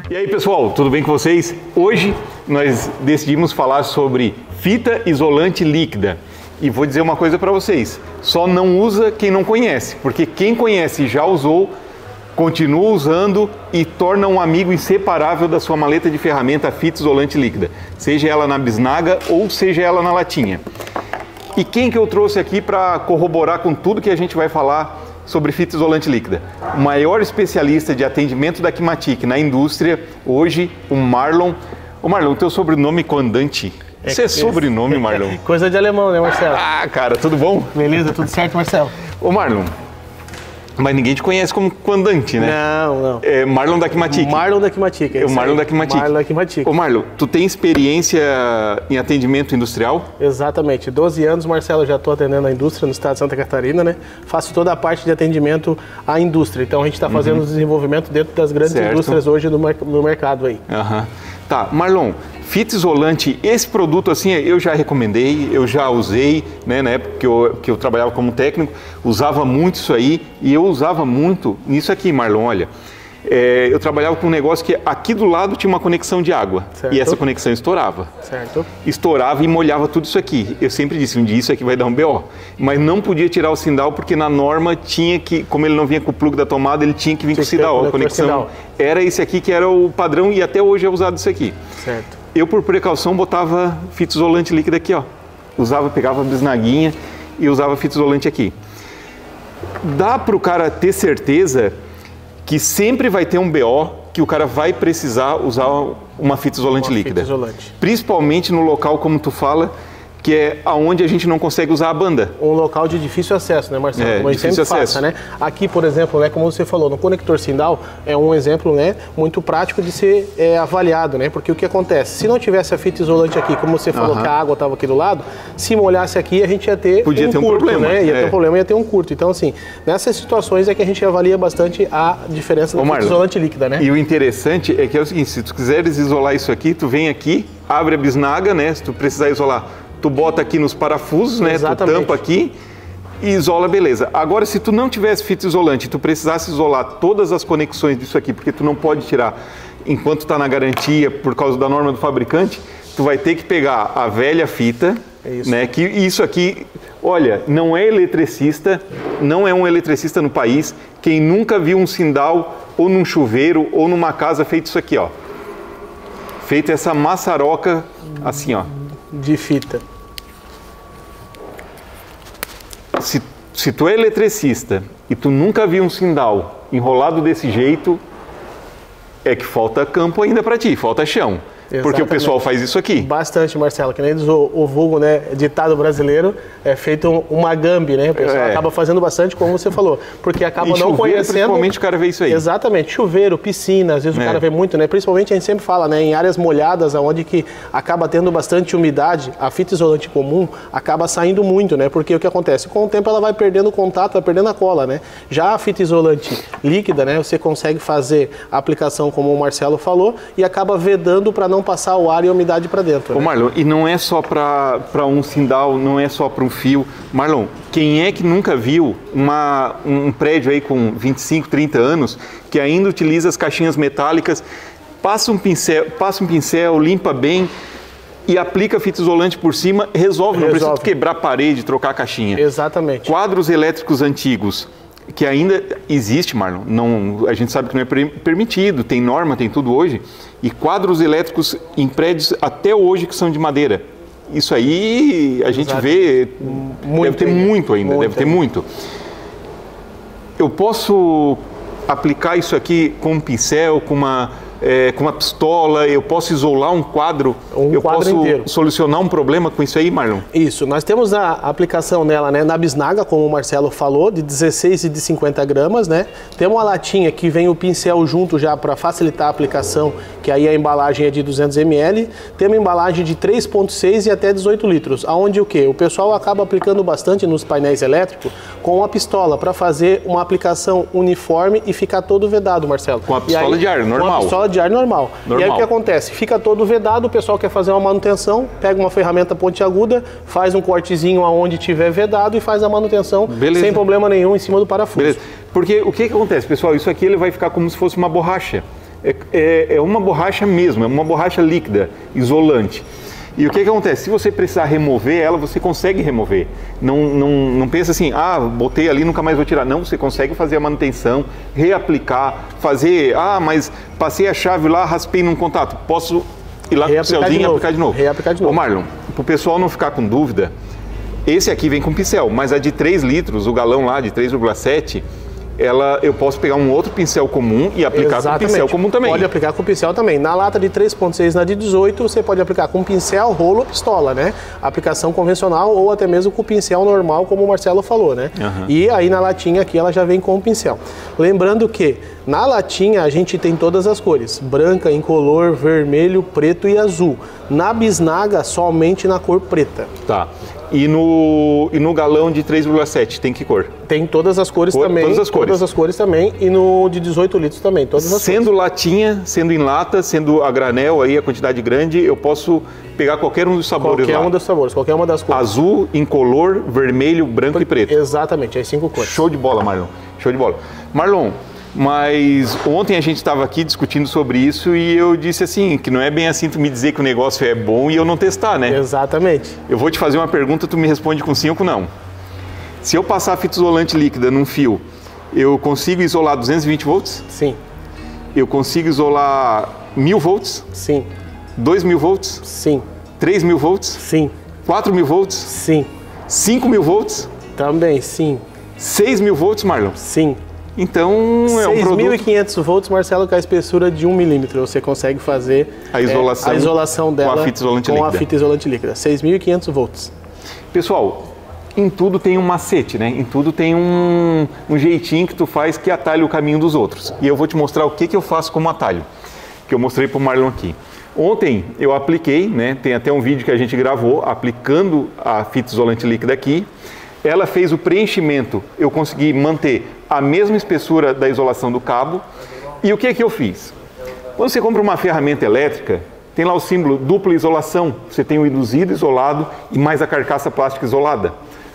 E aí pessoal, tudo bem com vocês? Hoje nós decidimos falar sobre fita isolante líquida. E vou dizer uma coisa para vocês, só não usa quem não conhece, porque quem conhece e já usou, continua usando e torna um amigo inseparável da sua maleta de ferramenta fita isolante líquida, seja ela na bisnaga ou seja ela na latinha. E quem que eu trouxe aqui para corroborar com tudo que a gente vai falar sobre fita isolante líquida? O maior especialista de atendimento da Kimatic na indústria, hoje, o Marlon. Ô Marlon, teu sobrenome comandante. Isso é sobrenome, Marlon? Coisa de alemão, né, Marcelo? Ah, cara, tudo bom? Beleza, tudo certo, Marcelo? Ô Marlon, mas ninguém te conhece como comandante, né? Não. É Marlon da Kimatic. Marlon da Kimatic. É o Marlon da Kimatic. Marlon da Kimatic. Ô Marlon, tu tem experiência em atendimento industrial? Exatamente. 12 anos, Marcelo, já estou atendendo a indústria no estado de Santa Catarina, né? Faço toda a parte de atendimento à indústria. Então a gente está fazendo o desenvolvimento dentro das grandes indústrias hoje no mercado aí. Tá, Marlon, fita isolante, esse produto assim, eu já recomendei, eu já usei, né, na época que eu trabalhava como técnico, usava muito isso aí e eu usava muito nisso aqui, Marlon, olha. Eu trabalhava com um negócio que aqui do lado tinha uma conexão de água. Certo. E essa conexão estourava. Certo. Estourava e molhava tudo isso aqui. Eu sempre disse, um dia isso aqui vai dar um BO. Mas não podia tirar o sindal porque na norma tinha que, como ele não vinha com o plug da tomada, ele tinha que vir com o sindal. A conexão era esse aqui que era o padrão e até hoje é usado isso aqui. Certo. Eu, por precaução, botava fita isolante líquida aqui, ó. Pegava a bisnaguinha e usava fita isolante aqui. Dá para o cara ter certeza que sempre vai ter um BO que o cara vai precisar usar uma fita isolante líquida. Principalmente no local, como tu fala, que é aonde a gente não consegue usar a banda. Um local de difícil acesso, né, Marcelo? Como a gente sempre passa, né? Aqui, por exemplo, né, como você falou, no conector sindal é um exemplo, né, muito prático de ser avaliado, né? Porque o que acontece? Se não tivesse a fita isolante aqui, como você falou que a água estava aqui do lado, se molhasse aqui, a gente ia ter um problema, né? Ia ter um problema, ia ter um curto. Então, assim, nessas situações é que a gente avalia bastante a diferença da fita isolante líquida, né? E o interessante é que é o seguinte, se tu quiseres isolar isso aqui, tu vem aqui, abre a bisnaga, né? Se tu precisar isolar, tu bota aqui nos parafusos, né? Exatamente. Tu tampa aqui e isola, beleza. Agora, se tu não tivesse fita isolante e tu precisasse isolar todas as conexões disso aqui, porque tu não pode tirar enquanto está na garantia por causa da norma do fabricante, tu vai ter que pegar a velha fita, né? Que isso aqui, olha, não é eletricista, não é um eletricista no país, quem nunca viu um sindal ou num chuveiro ou numa casa feito isso aqui, ó. Feito essa maçaroca assim, ó. De fita. Se tu é eletricista e tu nunca viu um sindal enrolado desse jeito, é que falta campo ainda para ti, falta chão. Exatamente. Porque o pessoal faz isso aqui. Bastante, Marcelo, que nem diz o vulgo, né, ditado brasileiro, é feito uma gambi, né? O pessoal acaba fazendo bastante, como você falou, porque acaba não conhecendo. Principalmente o cara vê isso aí. Exatamente, chuveiro, piscina, às vezes o cara vê muito, né? Principalmente a gente sempre fala, né, em áreas molhadas, onde que acaba tendo bastante umidade, a fita isolante comum acaba saindo muito, né? Porque o que acontece? Com o tempo ela vai perdendo o contato, vai perdendo a cola, né? Já a fita isolante líquida, né, você consegue fazer a aplicação como o Marcelo falou e acaba vedando para não passar o ar e a umidade para dentro. Ô Marlon, e não é só para um sindal, não é só para um fio. Marlon, quem é que nunca viu um prédio aí com 25, 30 anos que ainda utiliza as caixinhas metálicas, passa um pincel, limpa bem e aplica fita isolante por cima, resolve. Não precisa quebrar a parede, trocar a caixinha. Exatamente. Quadros elétricos antigos, que ainda existe, Marlon, não, a gente sabe que não é permitido, tem norma, tem tudo hoje, e quadros elétricos em prédios até hoje que são de madeira. Isso aí a gente vê, deve ter muito ainda, deve ter muito. Eu posso aplicar isso aqui com um pincel, com uma pistola, eu posso isolar um quadro, eu posso solucionar um problema com isso aí, Marlon? Isso, nós temos a aplicação nela, né, na bisnaga, como o Marcelo falou, de 16 e de 50 gramas, né? Temos uma latinha que vem o pincel junto já para facilitar a aplicação, que aí a embalagem é de 200 ml. Temos embalagem de 3,6 e até 18 litros, aonde o que? O pessoal acaba aplicando bastante nos painéis elétricos com a pistola, para fazer uma aplicação uniforme e ficar todo vedado, Marcelo. Com a pistola de ar, normal. Com a pistola de ar normal. E aí o que acontece? Fica todo vedado, o pessoal quer fazer uma manutenção, pega uma ferramenta pontiaguda, faz um cortezinho aonde tiver vedado e faz a manutenção sem problema nenhum em cima do parafuso. Beleza. Porque o que acontece, pessoal? Isso aqui ele vai ficar como se fosse uma borracha. É uma borracha mesmo, é uma borracha líquida, isolante. E o que acontece? Se você precisar remover ela, você consegue remover. Não pensa assim, botei ali, nunca mais vou tirar. Não, você consegue fazer a manutenção, reaplicar, fazer, mas passei a chave lá, raspei num contato. Posso ir lá com o pincelzinho e aplicar de novo. Reaplicar de novo. Ô Marlon, para o pessoal não ficar com dúvida, esse aqui vem com pincel, mas a de 3 litros, o galão lá de 3,7, eu posso pegar um outro pincel comum e aplicar com pincel comum também. Pode aplicar com pincel também. Na lata de 3,6, na de 18, você pode aplicar com pincel, rolo, pistola, né? Aplicação convencional ou até mesmo com pincel normal, como o Marcelo falou, né? E aí na latinha aqui ela já vem com o pincel. Lembrando que na latinha a gente tem todas as cores, branca, incolor, vermelho, preto e azul. Na bisnaga, somente na cor preta. Tá. E no galão de 3,7 tem que cor? Tem todas as cores também. Todas as cores. Todas as cores também. E no de 18 litros também, todas as cores. Sendo latinha, sendo em lata, sendo a granel aí, a quantidade grande, eu posso pegar qualquer um dos sabores lá. Qualquer um dos sabores, qualquer uma das cores. Azul, incolor, vermelho, branco e preto. Exatamente, as 5 cores. Show de bola, Marlon. Show de bola. Marlon, mas ontem a gente estava aqui discutindo sobre isso e eu disse assim, que não é bem assim tu me dizer que o negócio é bom e eu não testar, né? Exatamente. Eu vou te fazer uma pergunta, tu me responde com sim ou com não. Se eu passar a fita isolante líquida num fio, eu consigo isolar 220 volts? Sim. Eu consigo isolar 1000 volts? Sim. 2000 volts? Sim. 3000 volts? Sim. 4000 volts? Sim. 5000 volts? Também, sim. 6000 volts, Marlon? Sim. Então é um produto... 6.500 volts, Marcelo, com a espessura de 1 milímetro. Você consegue fazer a isolação dela com a fita isolante líquida. Com a fita isolante líquida. 6.500 volts. Pessoal, em tudo tem um macete, né? Em tudo tem um jeitinho que tu faz que atalha o caminho dos outros. E eu vou te mostrar o que eu faço como atalho, que eu mostrei para o Marlon aqui. Ontem eu apliquei, né? Tem até um vídeo que a gente gravou aplicando a fita isolante líquida aqui. Ela fez o preenchimento, eu consegui manter a mesma espessura da isolação do cabo. E o que eu fiz? Quando você compra uma ferramenta elétrica, tem lá o símbolo dupla isolação. Você tem o induzido isolado e mais a carcaça plástica isolada.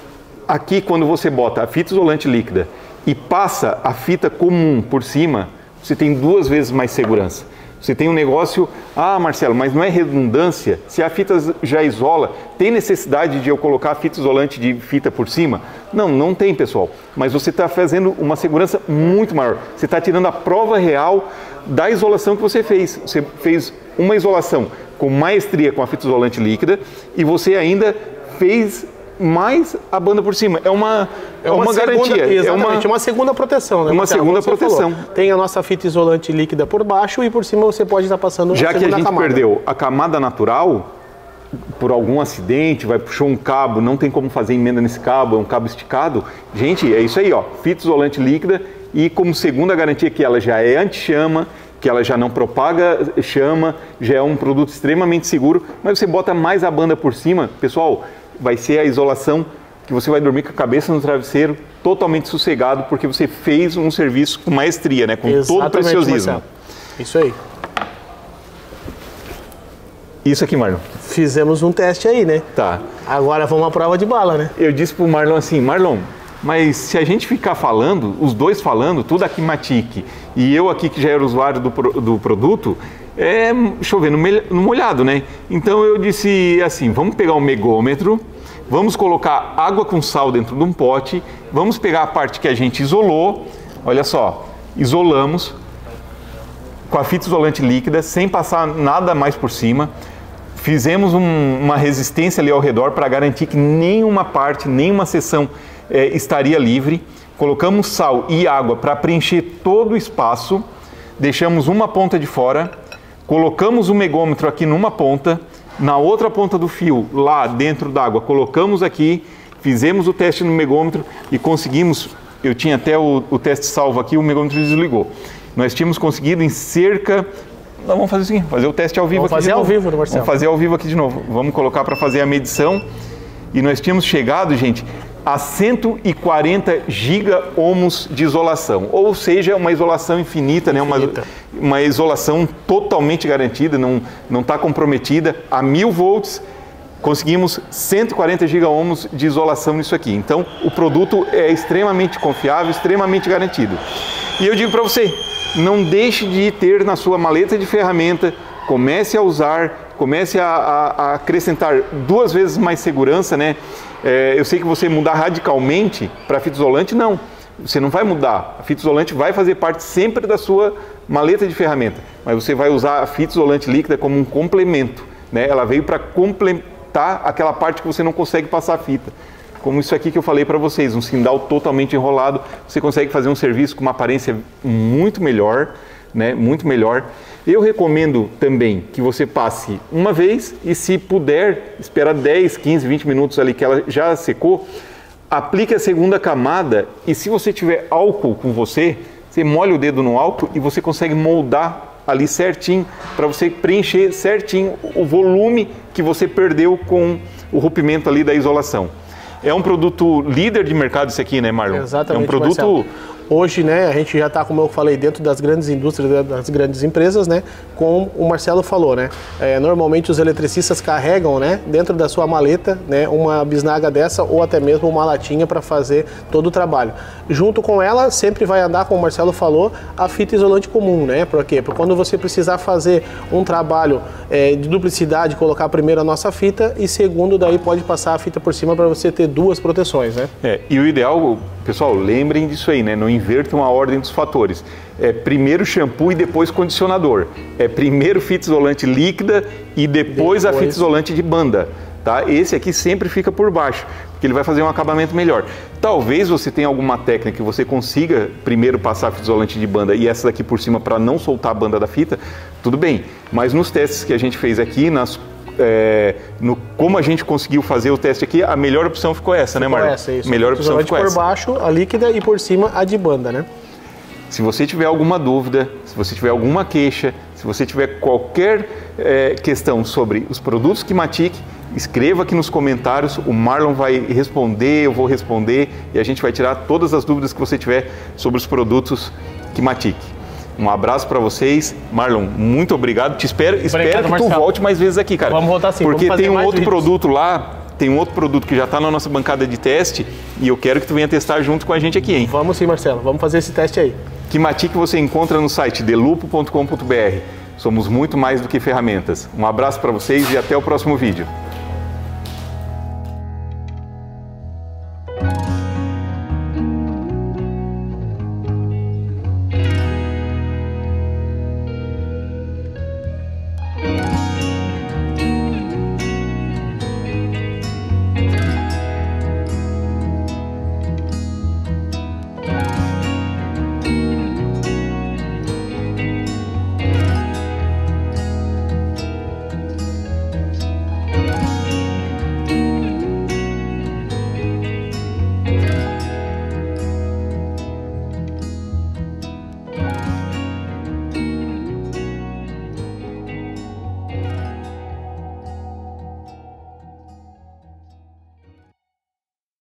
Aqui, quando você bota a fita isolante líquida e passa a fita comum por cima, você tem 2 vezes mais segurança. Você tem um negócio, Marcelo, mas não é redundância? Se a fita já isola, tem necessidade de eu colocar a fita isolante de fita por cima? Não, não tem, pessoal. Mas você está fazendo uma segurança muito maior. Você está tirando a prova real da isolação que você fez. Você fez uma isolação com maestria com a fita isolante líquida e você ainda fez mais a banda por cima. É uma garantia. Exatamente, uma segunda proteção, né? Uma segunda proteção. Tem a nossa fita isolante líquida por baixo e por cima você pode estar passando já que a gente perdeu a camada natural, por algum acidente, puxou um cabo, não tem como fazer emenda nesse cabo, é um cabo esticado. Gente, é isso aí, ó, fita isolante líquida e como segunda garantia que ela já é anti-chama, que ela já não propaga chama, já é um produto extremamente seguro, mas você bota mais a banda por cima, pessoal, vai ser a isolação que você vai dormir com a cabeça no travesseiro, totalmente sossegado, porque você fez um serviço com maestria, né? Com todo o preciosismo. Marcelo. Isso aí. Isso aqui, Marlon. Fizemos um teste aí, né? Tá. Agora vamos à prova de bala, né? Eu disse pro Marlon assim, Marlon, mas se a gente ficar falando, os dois falando, tudo aqui Matic, e eu aqui que já era usuário do produto, é chover no molhado, né? Então eu disse assim, vamos pegar um megômetro, vamos colocar água com sal dentro de um pote, vamos pegar a parte que a gente isolou, olha só, isolamos com a fita isolante líquida, sem passar nada mais por cima, fizemos uma resistência ali ao redor para garantir que nenhuma parte, nenhuma seção estaria livre, colocamos sal e água para preencher todo o espaço, deixamos uma ponta de fora, colocamos o megômetro aqui numa ponta, na outra ponta do fio, lá dentro d'água, colocamos aqui, fizemos o teste no megômetro e conseguimos, eu tinha até o teste salvo aqui, o megômetro desligou. Nós tínhamos conseguido em cerca... Vamos fazer o seguinte, fazer o teste ao vivo aqui de novo. Vamos fazer ao vivo, Marcelo. Vamos fazer ao vivo aqui de novo. Vamos colocar para fazer a medição. E nós tínhamos chegado, gente, a 140 giga-ohms de isolação. Ou seja, uma isolação infinita, né? Uma isolação totalmente garantida, não está comprometida. A 1000 volts, conseguimos 140 giga-ohms de isolação nisso aqui. Então, o produto é extremamente confiável, extremamente garantido. E eu digo para você, não deixe de ter na sua maleta de ferramenta, comece a usar, comece a acrescentar 2 vezes mais segurança, né? Eu sei que você mudar radicalmente para fita isolante, não. Você não vai mudar. A fita isolante vai fazer parte sempre da sua maleta de ferramenta, mas você vai usar a fita isolante líquida como um complemento, né? Ela veio para completar aquela parte que você não consegue passar a fita. Como isso aqui que eu falei para vocês, um sindal totalmente enrolado, você consegue fazer um serviço com uma aparência muito melhor, né? Muito melhor. Eu recomendo também que você passe uma vez e, se puder, esperar 10, 15, 20 minutos ali que ela já secou, aplique a segunda camada e, se você tiver álcool com você, você molha o dedo no álcool e você consegue moldar ali certinho para você preencher certinho o volume que você perdeu com o rompimento ali da isolação. É um produto líder de mercado esse aqui, né, Marlon? Exatamente, é um produto... Marcelo. Hoje, né, a gente já está, como eu falei, dentro das grandes indústrias, das grandes empresas, né, como o Marcelo falou, né, normalmente os eletricistas carregam, né, dentro da sua maleta, né, uma bisnaga dessa ou até mesmo uma latinha para fazer todo o trabalho. Junto com ela, sempre vai andar, como o Marcelo falou, a fita isolante comum, né, por quê? Porque quando você precisar fazer um trabalho de duplicidade, colocar primeiro a nossa fita e segundo, daí pode passar a fita por cima para você ter 2 proteções, né. E o ideal, pessoal, lembrem disso aí, né, não invertam a ordem dos fatores. Primeiro shampoo e depois condicionador. Primeiro fita isolante líquida e depois a fita isolante de banda. Tá? Esse aqui sempre fica por baixo, porque ele vai fazer um acabamento melhor. Talvez você tenha alguma técnica que você consiga primeiro passar a fita isolante de banda e essa daqui por cima para não soltar a banda da fita, tudo bem. Mas nos testes que a gente fez aqui, como a gente conseguiu fazer o teste aqui, a melhor opção ficou essa, né, Marlon? Isso. Melhor opção ficou essa. Por baixo a líquida e por cima a de banda, né? Se você tiver alguma dúvida, se você tiver alguma queixa, se você tiver qualquer questão sobre os produtos Kimatic, escreva aqui nos comentários, o Marlon vai responder, eu vou responder e a gente vai tirar todas as dúvidas que você tiver sobre os produtos Kimatic. Um abraço para vocês. Marlon, muito obrigado. Espero que tu volte mais vezes aqui, cara. Vamos voltar sim. Porque tem um outro produto lá, tem um outro produto que já está na nossa bancada de teste e eu quero que tu venha testar junto com a gente aqui, hein? Vamos sim, Marcelo. Vamos fazer esse teste aí. Kimatic você encontra no site delupo.com.br. Somos muito mais do que ferramentas. Um abraço para vocês e até o próximo vídeo.